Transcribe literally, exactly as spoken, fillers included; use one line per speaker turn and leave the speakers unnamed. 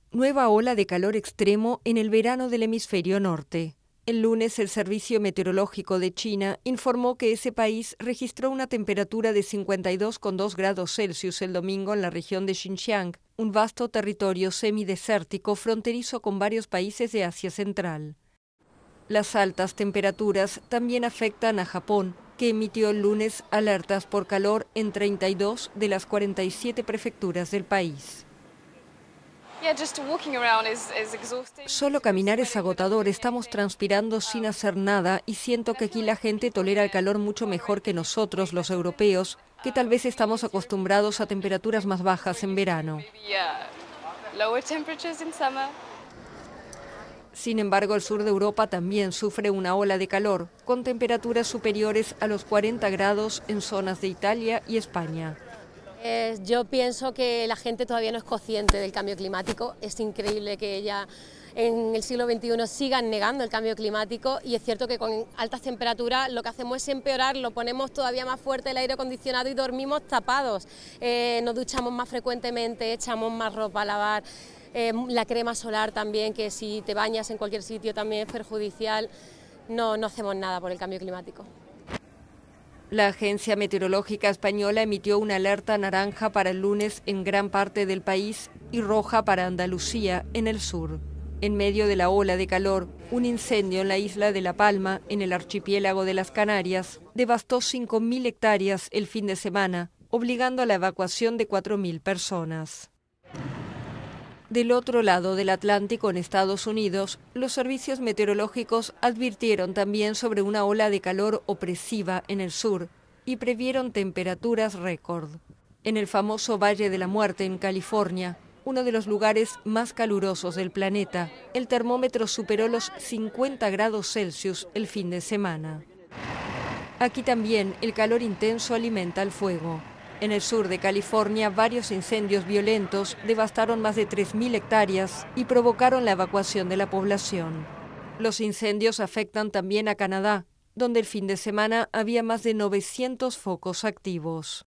Nueva ola de calor extremo en el verano del hemisferio norte. El lunes, el Servicio Meteorológico de China informó que ese país registró una temperatura de cincuenta y dos coma dos grados Celsius el domingo en la región de Xinjiang, un vasto territorio semidesértico fronterizo con varios países de Asia Central. Las altas temperaturas también afectan a Japón, que emitió el lunes alertas por calor en treinta y dos de las cuarenta y siete prefecturas del país. Solo caminar es agotador, estamos transpirando sin hacer nada y siento que aquí la gente tolera el calor mucho mejor que nosotros, los europeos, que tal vez estamos acostumbrados a temperaturas más bajas en verano. Sin embargo, el sur de Europa también sufre una ola de calor, con temperaturas superiores a los cuarenta grados en zonas de Italia y España.
Eh, yo pienso que la gente todavía no es consciente del cambio climático. Es increíble que ya en el siglo veintiuno sigan negando el cambio climático, y es cierto que con altas temperaturas lo que hacemos es empeorarlo, ponemos todavía más fuerte el aire acondicionado y dormimos tapados, eh, nos duchamos más frecuentemente, echamos más ropa a lavar, eh, la crema solar también, que si te bañas en cualquier sitio también es perjudicial. No, no hacemos nada por el cambio climático.
La Agencia Meteorológica Española emitió una alerta naranja para el lunes en gran parte del país y roja para Andalucía, en el sur. En medio de la ola de calor, un incendio en la isla de La Palma, en el archipiélago de las Canarias, devastó cinco mil hectáreas el fin de semana, obligando a la evacuación de cuatro mil personas. Del otro lado del Atlántico, en Estados Unidos, los servicios meteorológicos advirtieron también sobre una ola de calor opresiva en el sur y previeron temperaturas récord. En el famoso Valle de la Muerte, en California, uno de los lugares más calurosos del planeta, el termómetro superó los cincuenta grados Celsius el fin de semana. Aquí también el calor intenso alimenta el fuego. En el sur de California, varios incendios violentos devastaron más de tres mil hectáreas y provocaron la evacuación de la población. Los incendios afectan también a Canadá, donde el fin de semana había más de novecientos focos activos.